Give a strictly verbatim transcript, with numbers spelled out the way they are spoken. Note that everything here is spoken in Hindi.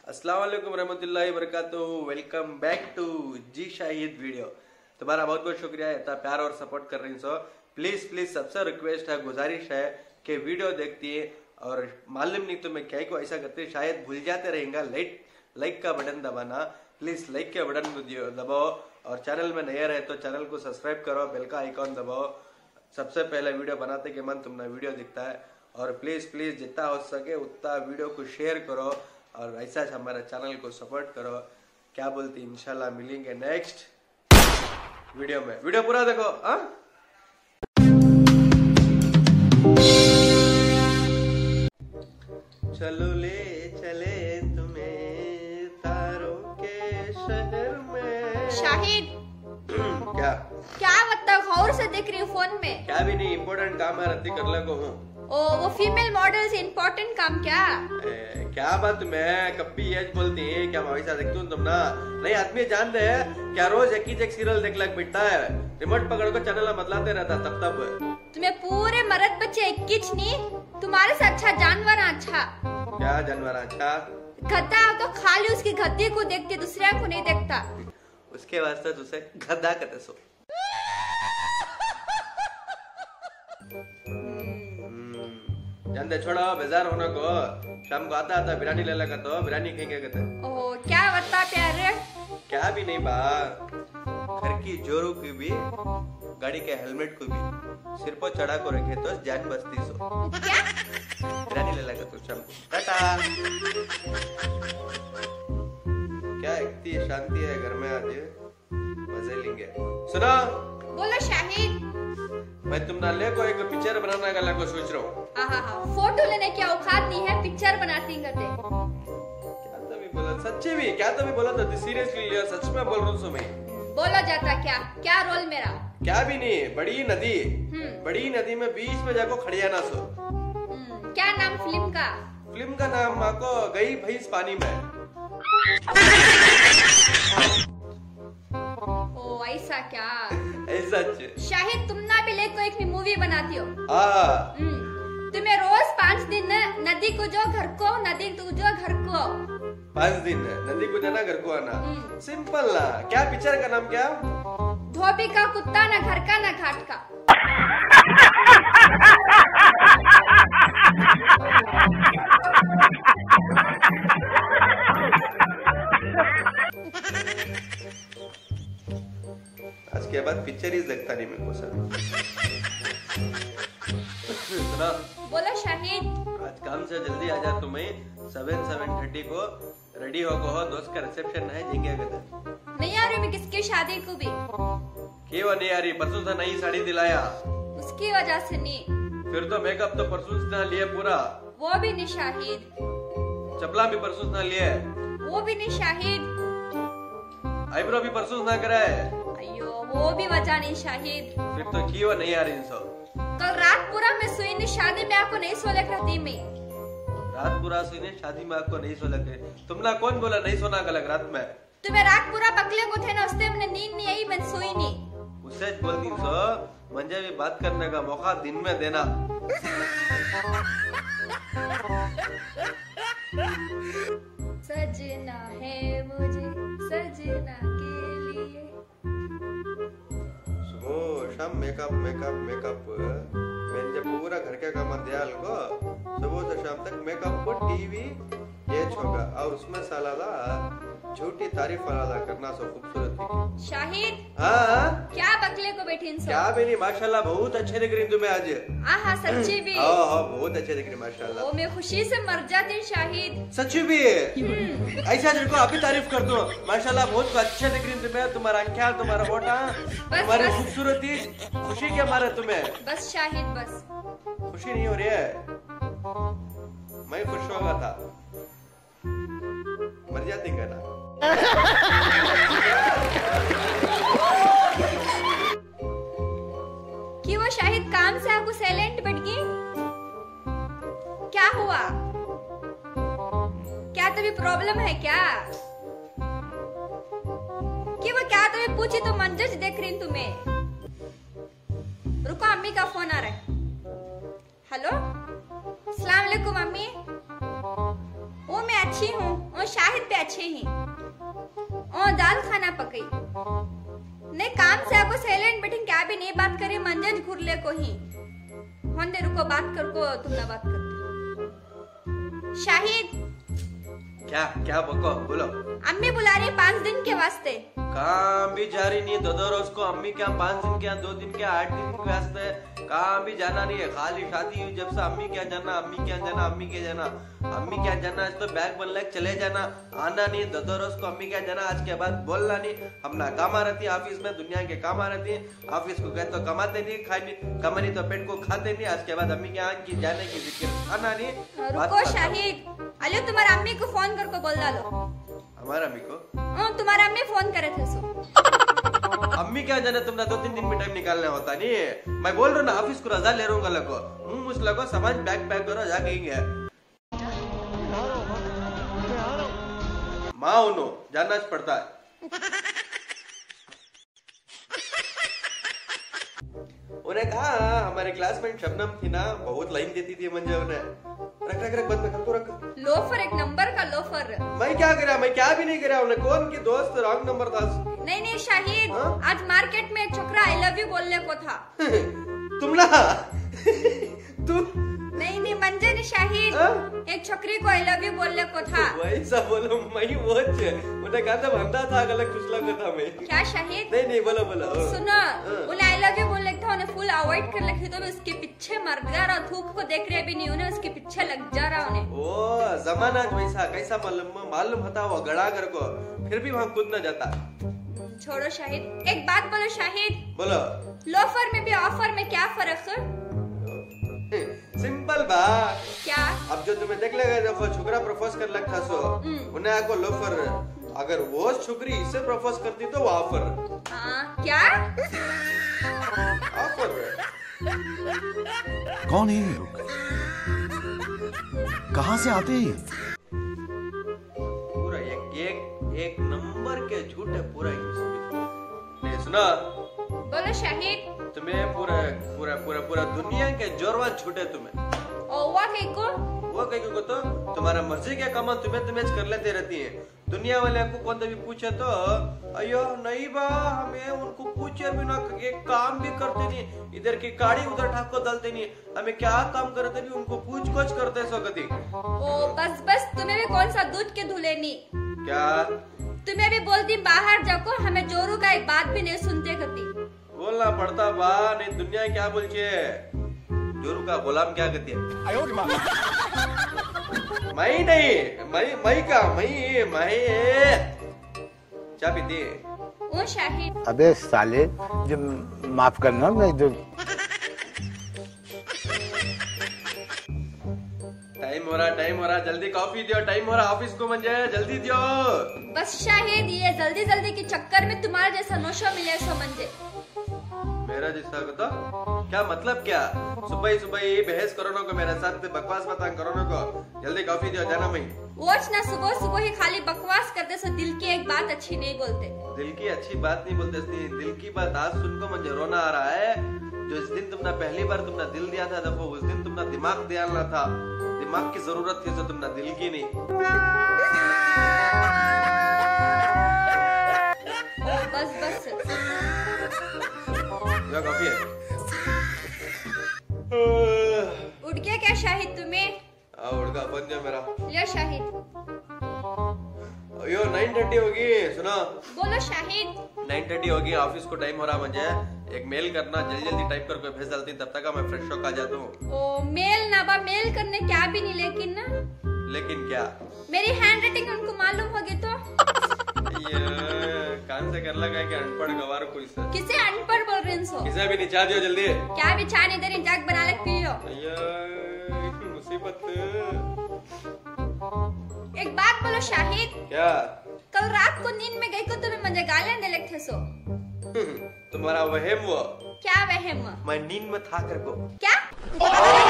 अस्सलाम वालेकुम रहमतुल्लाहि वबरकातुहू। वेलकम बैक टू जी शाहिद वीडियो। तुम्हारा बहुत बहुत शुक्रिया है, इतना प्यार और सपोर्ट कर रही सो। प्लीज प्लीज सबसे रिक्वेस्ट है, गुजारिश है कि वीडियो देखती है और मालूम नहीं तुम्हें क्या को ऐसा करते शायद भूल जाते रहेंगे लाइक लाइक का बटन दबाना। प्लीज लाइक के बटन को दबाओ और चैनल में नया रहे तो चैनल को सब्सक्राइब करो, बेल का आइकॉन दबाओ। सबसे पहले वीडियो बनाते के मन तुम्हें वीडियो दिखता है। और प्लीज प्लीज जितना हो सके उतना वीडियो को शेयर करो और ऐसा हमारे चैनल को सपोर्ट करो। क्या बोलती, इंशाल्लाह मिलेंगे नेक्स्ट वीडियो में। वीडियो पूरा देखो। आ? चलो ले चले तुम्हें तारों के शहर में। शाहिद क्या क्या मतलब गौर से देख रही हूँ फोन में? क्या भी नहीं, इम्पोर्टेंट काम है, रद्दी कर लगो हूँ। ओ वो फीमेल मॉडल से इम्पोर्टेंट काम क्या? ए, क्या बात, मैं कभी ये बोलती है क्या मैं वैसा देखती हूँ तुम ना नहीं आदमी जान दे क्या रोज एक ही एक सीरियल देख लग बिटता है, रिमोट पकड़ को चैनल बदलाते रहता तब तब। तुम्हें पूरे मर्द बच्चे एक किच नहीं, तुम्हारे से अच्छा जानवर अच्छा। क्या जानवर अच्छा? गद्दा तो खाली उसकी गद्दी को देखते, दूसरे को नहीं देखता। उसके वास्ते तुझे गद्दा कहते सो। जानते छोड़ो, बेजार होने को। शाम को आता आता बिरयानी ले लगा तो बिरयानी खाएंगे कहते। ओ क्या बता प्यारे? क्या भी नहीं बा, घर की जोरों की भी गाड़ी के हेलमेट को भी सिर पर चढ़ा को रखे तो जान बचती सो। क्या बिरयानी ले लगा तो शाम को। टाटा। क्या इतनी शांति है घर में, आज मजे लेंगे। सुनो बोलो शाहिद। मैं तुम ना ले को एक पिक्चर बनाने का लगो सोच रहा हूँ। हाँ हाँ फोटो लेने की औकात नहीं है, पिक्चर बनाती करते। क्या तो भी बोला, सच्ची भी क्या तो भी बोला तो सीरियसली लिया, सच में बोल रहा हूँ मैं। बोलो जाता क्या क्या रोल मेरा? क्या भी नहीं, बड़ी नदी हम्म बड़ी नदी में बीच में जाको खड़िया ना सो। हम्म, क्या नाम फिल्म का? फिल्म का नाम माँ को गई भैंस पानी में। ओ ऐसा क्या? ऐसा शाहिद तुम ना भी ले को एक मूवी बनाती हो। हाँ तुम्हें रोज पाँच दिन नदी को जो घर को, नदी को जो घर को। पाँच दिन नदी को जाना, घर को आना, सिंपल ना। क्या पिक्चर का नाम क्या? धोबी का कुत्ता, ना घर का ना घाट का। आज के बाद पिक्चर ही देखता नहीं मेरे को सर। सुना, बोलो शाहिद। आज काम से जल्दी आ जा, तुम्हें सेवन सेवन थर्टी को रेडी हो हो, दोस्त का रिसेप्शन है, जेंगे अगर नहीं आ रही मैं किसकी शादी को भी। क्यों नहीं आ रही? परसों से नई साड़ी दिलाया, उसकी वजह से नहीं। फिर तो मेकअप तो परसों से लिए पूरा, वो भी नहीं शाहिद। चपला भी परसों से लिए, वो भी नहीं शाहिद। आईब्रो भी परसों से करे। अयो वो भी वजह नहीं शाहिद। फिर तो क्यों नहीं आ रही? सो कल रात पूरा मैं सोई नहीं, शादी में आपको नहीं सो लग रही मैं। रात पूरा सोने, शादी में आपको नहीं सो लगे? तुमने कौन बोला नहीं सोना गलत रात में? तुम्हें रात पूरा बकले को थे ना, उससे मैंने नींद नहीं आई, मैं सोई नहीं। उससे बोलती सो मुझे भी बात करने का मौका दिन में देना। सजना है मुझे सजना के लिए। सुबह शाम मेकअप मेकअप मेकअप, मैंने जब पूरा घर का काम दिया को, सुबह से शाम तक मेकअप को टीवी ये होगा और उसमें सालाला झूठी तारीफ वाला करना सो खूबसूरत। शाहिद हाँ क्या बकले को बैठी इंसान? क्या भी नहीं, माशाल्लाह बहुत अच्छे दिख रही तुम्हें आज। हाँ सच्ची भी। हाँ हाँ बहुत अच्छे दिख रही माशाल्लाह। वो मैं खुशी से मर जाती शाहिद। सच्ची भी ऐसा जिनको अभी तारीफ कर दो, माशाल्लाह बहुत अच्छे दिख रही तुम्हें, तुम्हारा आँखें, तुम्हारा होठा, तुम्हारी खूबसूरती, खुशी क्या मारे तुम्हें? बस शाहिद बस। खुशी नहीं हो रही है? मैं खुश होगा था, मर जाती क्या ना। कि वो शाहिद काम से आपको साइलेंट बैठ गई? क्या हुआ? क्या तुम्हें प्रॉब्लम है क्या? कि वो क्या तुम्हें पूछी तो मंजर देख रही तुम्हें। रुको अम्मी का फोन आ रहा है। हेलो अस्सलाम वालेकुम अम्मी। ओ ओ मैं अच्छी हूँ। ओ शाहिद भी अच्छे ही। ओ दाल खाना पकई। नहीं काम से आपको साइलेंट बैठे क्या भी नहीं बात करे मंजन घुरले को ही। होंदे रुको बात कर को तुम ना बात करते। शाहिद क्या क्या बको बोलो। अम्मी बुला रही पाँच दिन के वास्ते। काम भी जा रही नहीं दो दो रोज को अम्मी क्या पाँच दिन क्या दो दिन क्या आठ दिन के वास्ते काम भी जाना नहीं है। खाली शादी हुई जब से अम्मी क्या जाना अम्मी क्या जाना अम्मी क्या जाना अम्मी क्या जाना। आज तो बैग बन लग चले जाना आना नहीं दो दो रोज को अम्मी क्या जाना। आज के बाद बोलना नहीं हम ना कमा रहती ऑफिस में दुनिया के काम आ रहती है। ऑफिस को गए तो कमाते नहीं खाए नहीं कमा नहीं तो पेट को खाते नहीं। आज के बाद अम्मी क्या की जाने की जिक्र आना नहीं। रुको शाहिद अलियो तुम्हारा अम्मी को फोन कर को बोल डालो। हमारा अम्मी को ओ तुम्हारा अम्मी फोन करे थे सो। अम्मी क्या जाने तुमने दो तीन दिन में टाइम निकालना होता नहीं। मैं बोल रहा हूँ ना ऑफिस को रजा ले रहा हूँ लगो मुंह मुझ लगो सामान बैग पैक करो जा कहेंगे माँ उनो जानना पड़ता है। उन्हें कहा हमारे क्लासमेट शबनम थी ना बहुत लाइन देती थी मुझे उन्हें। रख रख रख बंद कर तो रख। लोफर एक नंबर का लोफर। मैं क्या करा मैं क्या भी नहीं करा उन्हें कौन की दोस्त रॉन्ग नंबर था। नहीं नहीं शाहिद हा? आज मार्केट में एक छोकरा आई लव यू बोलने को था। तुम ना तू नहीं नहीं मंजे ने शाहिद हा? एक छोकरी को आई लव यू बोलने को था। वैसा बोलो मैं वो उन्हें कहा था बंदा था गलत कुछ लगा था मैं। क्या शाहिद नहीं नहीं बोलो बोलो सुनो उन्हें आई लव यू बोलने था उन्हें फुल अवॉइड कर रखी तो उसके पीछे मर जा रहा धूप को देख रहे भी नहीं उन्हें उसके पीछे लग जा रहा उन्हें। ओ जमाना वैसा कैसा मालूम मालूम था वो गड़ा कर को फिर भी वहाँ कूद न जाता। छोड़ो शाहिद एक बात बोलो शाहिद बोलो लोफर में भी ऑफर में क्या फर्क है। सिंपल बा क्या अब जो तुम्हें देख लेगा देखो छोकरा प्रपोज कर लगता सो उन्हें आको लोफर अगर वो छोकरी इससे प्रपोज करती तो वो ऑफर। हाँ क्या ऑफर कौन है ये लोग कहाँ से आते हैं। पूरा एक एक एक नंबर के झूठे पूरा नहीं सुना। बोलो शाहिद तुम्हें पूरा पूरा पूरा पूरा दुनिया के जोरवान छूटे तुम्हें। ओवा कहीं को वो कहीं को तो तुम्हारा मर्जी के काम तुम्हें तुम्हें कर लेते रहती है। दुनिया वाले आपको कौन भी पूछे तो अयो नहीं बा हमें उनको पूछे भी ना एक काम भी करते नहीं इधर की गाड़ी उधर ठाक को डालते नहीं हमें क्या काम करते नहीं उनको पूछ कोच करते सो कभी। ओ बस बस तुम्हें भी कौन सा दूध के धुले नहीं क्या तुम्हें भी बोलती बाहर जाको हमें जोरू का एक बात भी नहीं सुनते कभी। बोलना पड़ता बा नहीं दुनिया क्या बोलती है जोरू का गुलाम क्या कहती है। मैं नहीं मैं मैं का मैं मैं क्या पीती ओ शाहिद अबे साले जो माफ करना मैं जो टाइम हो रहा टाइम हो रहा जल्दी कॉफी दियो टाइम हो रहा ऑफिस को मंजे जल्दी दियो। बस शाहिद ये जल्दी जल्दी के चक्कर में तुम्हारा जैसा नौशा मिले सो मंजे। मेरा जैसा तो क्या मतलब क्या सुबह सुबह ही बहस करो को मेरे साथ बकवास बता करो को जल्दी कॉफी दियो जाना मैं। वॉच ना सुबह सुबह ही खाली बकवास करते सो दिल की एक बात अच्छी नहीं बोलते। दिल की अच्छी बात नहीं बोलते दिल की बात आज सुन को मुझे रोना आ रहा है। जो इस दिन तुमने पहली बार तुमने दिल दिया था देखो उस दिन तुमने दिमाग दिया था दिमाग की जरूरत थी जो तुमने दिल की नहीं। ओ बस बस जो कॉफी है उठ गया क्या शाहिद तुम्हें। आ उड़का बन गया मेरा लियो शाहिद। यो नाइन थर्टी होगी सुनो। बोलो शाहिद। नाइन थर्टी होगी ऑफिस को टाइम हो रहा मुझे एक मेल करना जल्दी जल्दी टाइप करके भेज डालती तब तक मैं फ्रेश होकर आ जाता हूँ। ओ मेल ना बा मेल करने क्या भी नहीं लेकिन ना लेकिन क्या मेरी हैंड राइटिंग उनको मालूम होगी तो ये कान से कर लगा कि अनपढ़ गवार कोई से किसे अनपढ़ बोल रहे हैं। किसे भी नहीं चाह दियो जल्दी क्या भी चाय नहीं दे रही जाग बना ले पी लो। मुसीबत एक बात बोलो शाहिद। क्या कल रात को नींद में गई को तुम्हें मुझे गालियां दे लगते सो। तुम्हारा वहम वो क्या वहम मैं नींद में था कर को क्या